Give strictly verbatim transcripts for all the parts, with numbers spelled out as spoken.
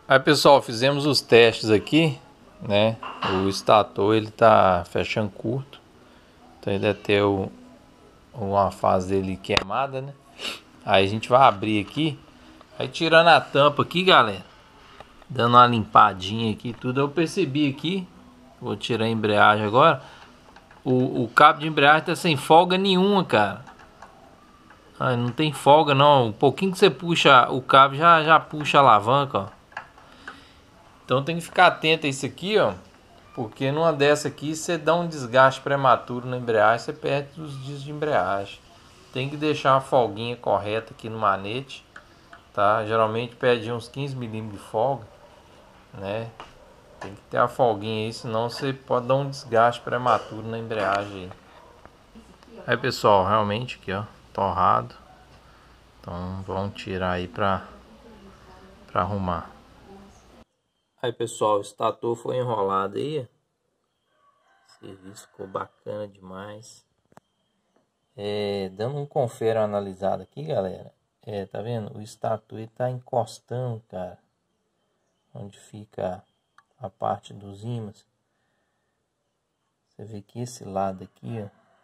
Aí pessoal, fizemos os testes aqui, né? O estator ele tá fechando curto, então ele deve ter o, uma fase dele queimada, né? Aí a gente vai abrir aqui, aí tirando a tampa aqui, galera, dando uma limpadinha aqui, tudo. Eu percebi aqui, vou tirar a embreagem agora. O, o cabo de embreagem tá sem folga nenhuma, cara. Ah, não tem folga não. Um pouquinho que você puxa o cabo já já puxa a alavanca, ó. Então tem que ficar atento a isso aqui, ó. Porque numa dessa aqui você dá um desgaste prematuro na embreagem, você perde os dias de embreagem. Tem que deixar uma folguinha correta aqui no manete, tá? Geralmente pede uns quinze milímetros de folga, né? Tem que ter a folguinha aí, senão você pode dar um desgaste prematuro na embreagem aí. Aí pessoal, realmente aqui ó, torrado. Então vamos tirar aí pra, pra arrumar. Aí pessoal, o estator foi enrolado aí. O serviço ficou bacana demais. É, dando um confere analisado aqui, galera. É, tá vendo? O estator está encostando, cara. Onde fica a parte dos ímãs. Você vê que esse lado aqui,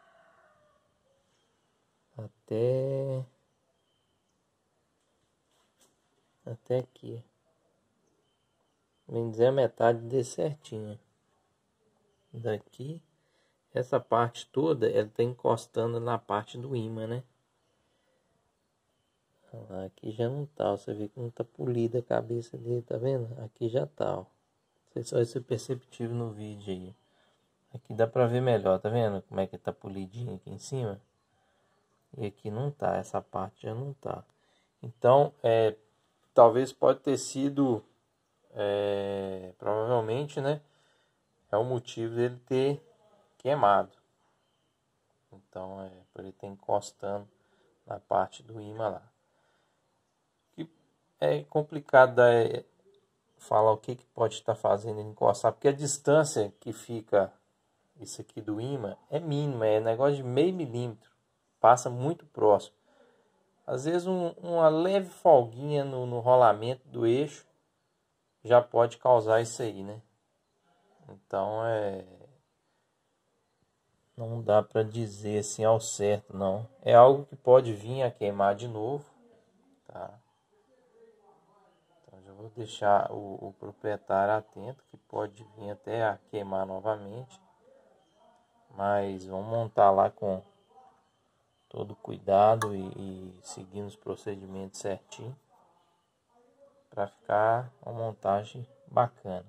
ó. Até... Até aqui. Vem dizer a metade desse certinho. Daqui. Essa parte toda, ela tá encostando na parte do ímã, né? Aqui já não tá, você vê que não tá polida a cabeça dele, tá vendo? Aqui já tá, ó. Não sei se vai ser perceptível no vídeo aí. Aqui dá pra ver melhor, tá vendo? Como é que tá polidinho aqui em cima. E aqui não tá, essa parte já não tá. Então, é, talvez pode ter sido, é, provavelmente, né? É o motivo dele ter queimado. Então, é por ele estar encostando na parte do ímã lá. Que é complicado da, é, falar o que, que pode estar fazendo ele encostar, porque a distância que fica isso aqui do ímã é mínima, é negócio de meio milímetro, passa muito próximo. Às vezes um, uma leve folguinha no, no rolamento do eixo já pode causar isso aí, né? Então é... não dá para dizer assim ao certo, não. É algo que pode vir a queimar de novo, tá? Então já vou deixar o, o proprietário atento, que pode vir até a queimar novamente. Mas vamos montar lá com todo cuidado e, e seguindo os procedimentos certinho, para ficar uma montagem bacana.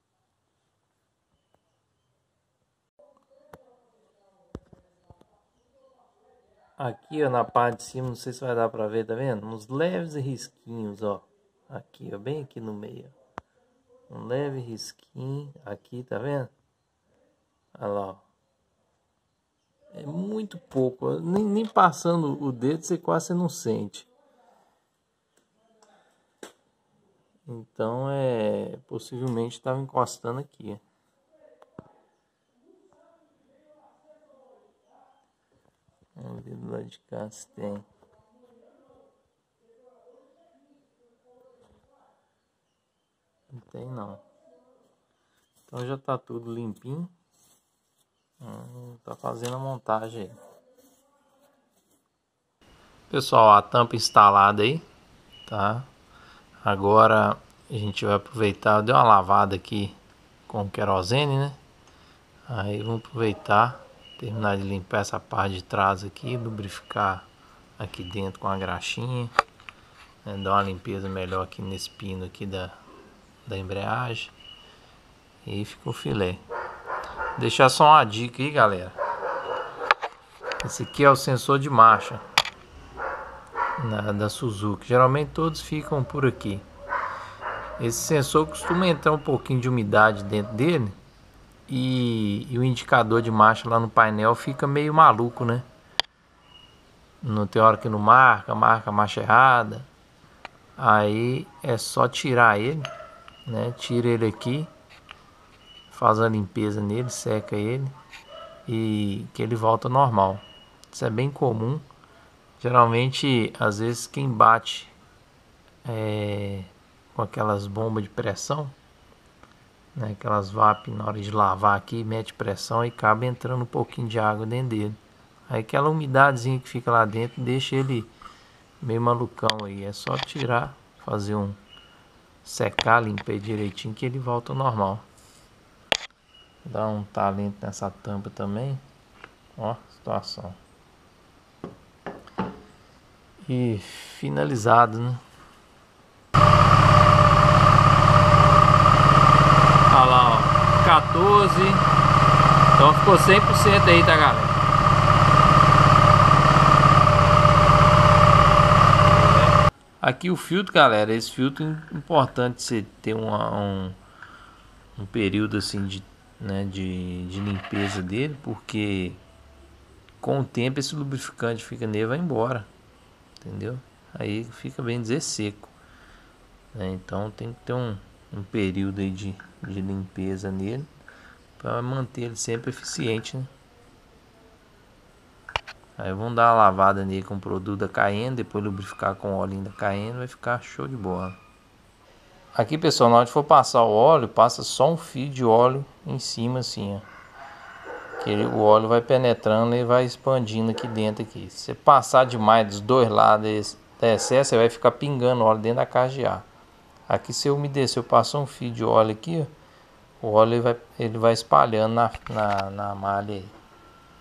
Aqui ó, na parte de cima, não sei se vai dar para ver, tá vendo? Uns leves risquinhos, ó. Aqui, ó, bem aqui no meio. Um leve risquinho aqui, tá vendo? Olha lá, ó. É muito pouco, nem, nem passando o dedo você quase não sente. Então é, possivelmente estava encostando aqui. Vamos ver do lado de cá se tem. Não tem não. Então já tá tudo limpinho. Hum, tá fazendo a montagem aí. Pessoal, a tampa instalada aí, tá? Agora a gente vai aproveitar, deu uma lavada aqui com querosene, né? Aí vamos aproveitar, terminar de limpar essa parte de trás aqui, lubrificar aqui dentro com a graxinha, né? Dar uma limpeza melhor aqui nesse pino aqui da, da embreagem. E ficou filé. Deixar só uma dica aí, galera. Esse aqui é o sensor de marcha na, da Suzuki. Geralmente todos ficam por aqui. Esse sensor costuma entrar um pouquinho de umidade dentro dele. E, e o indicador de marcha lá no painel fica meio maluco, né? Não tem hora que não marca, marca a marcha errada. Aí é só tirar ele, né? Tira ele aqui, faz a limpeza nele, seca ele e que ele volta ao normal. Isso é bem comum. Geralmente, às vezes quem bate é, com aquelas bombas de pressão, né? Aquelas V A P, na hora de lavar aqui, mete pressão e acaba entrando um pouquinho de água dentro dele. Aí aquela umidadezinha que fica lá dentro deixa ele meio malucão aí. É só tirar, fazer um secar, limpar direitinho que ele volta ao normal. Dá um talento nessa tampa também. Ó, situação. E finalizado, né? Olha lá, ó, quatorze. Então ficou cem por cento aí, tá, galera? Aqui o filtro, galera, esse filtro é importante você ter uma, um, um período assim de, né, de, de limpeza dele, porque com o tempo esse lubrificante fica nele, vai embora, entendeu? Aí fica bem dizer seco, né? Então tem que ter um, um período aí de, de limpeza nele para manter ele sempre eficiente, né? Aí vamos dar uma lavada nele com o produto da Cayenne, depois lubrificar com o óleo da Cayenne, vai ficar show de bola. Aqui, pessoal, na hora que for passar o óleo, passa só um fio de óleo em cima assim, ó. Que ele, o óleo vai penetrando e vai expandindo aqui dentro aqui. Se você passar demais dos dois lados da excesso, você vai ficar pingando óleo dentro da caixa de ar. Aqui, se eu umedecer, eu passo um fio de óleo aqui, ó, o óleo ele vai, ele vai espalhando na, na, na malha aí.